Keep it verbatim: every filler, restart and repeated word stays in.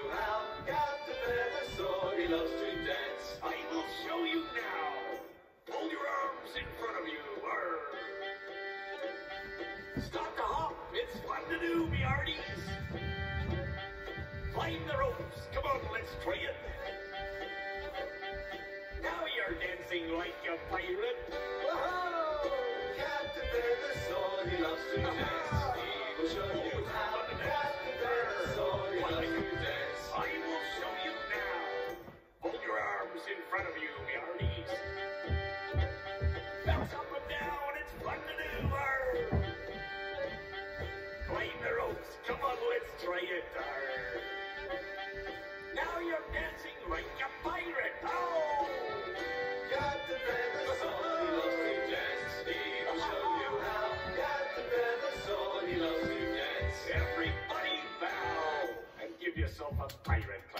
how. Captain Feathersword, he loves to dance. I will show you now. Hold your arms in front of you. Arr. Start to hop. It's fun to do, me hearties. Climb the ropes. Come on, let's try it. Now you're dancing like a pirate. Whoa! Captain Feathersword, he loves to dance. He will show you how. Captain Feathersword, he loves to dance. I will show you now. Hold your arms in front of you, me hearties. Bounce up and down. It's fun to do. Arr. Climb the ropes. Come on, let's try it. Arr. Now you're dancing like a pirate. Oh! Captain Feathersword, he loves to dance. He will show you how. Captain Feathersword, he loves to dance. Everybody bow and give yourself a pirate